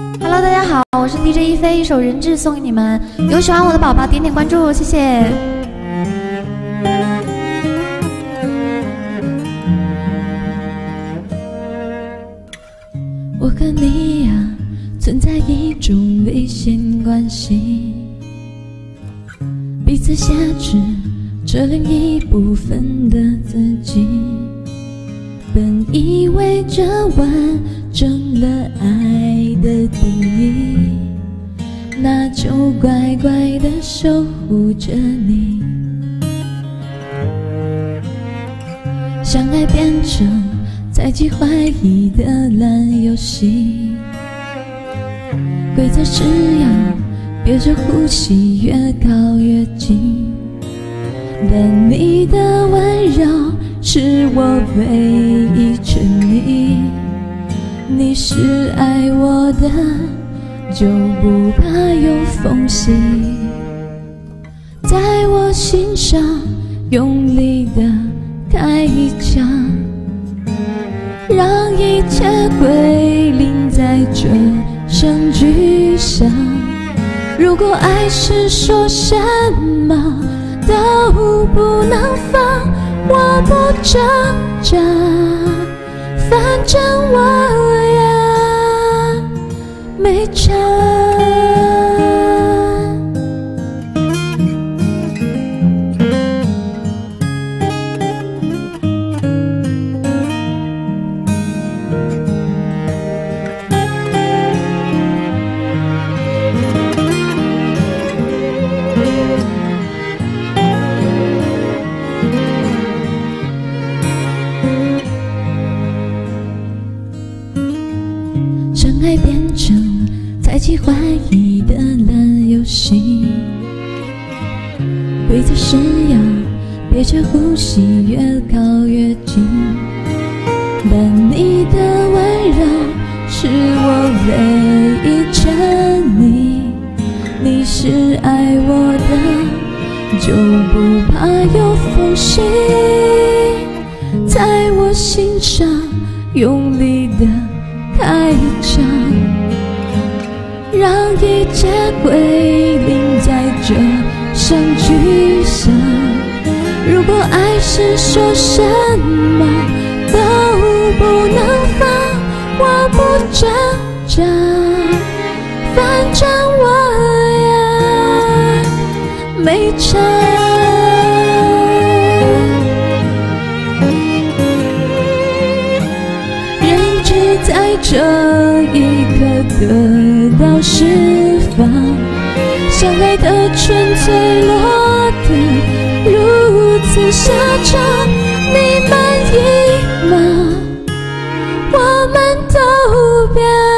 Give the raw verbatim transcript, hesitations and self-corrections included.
Hello， 大家好，我是 D J 一飞，一首《人质》送给你们。有喜欢我的宝宝点点关注，谢谢。我和你呀、啊，存在一种危险关系，彼此挟持着另一部分的自己。本以为这完整了爱的定义，那就乖乖地守护着你。相爱变成猜忌怀疑的烂游戏，规则是要憋着呼吸越靠越近，但你的温柔是我唯一沉溺。你是爱我的，就不怕有缝隙，在我心上用力的开一枪，让一切归零在这声巨响。如果爱是说什么都不能放，我不挣扎，反正我也没差。爱变成猜忌怀疑的烂游戏，规则是要憋着呼吸越靠越近，但你的温柔是我唯一沉溺。你是爱我的，就不怕有缝隙，在我心上用力的开一枪，让一切归零在这声巨响。如果爱是说什么都不能放，我不挣扎，反正我也没差。在这一刻得到释放，相爱的纯粹落得如此下场，你满意吗？我们都变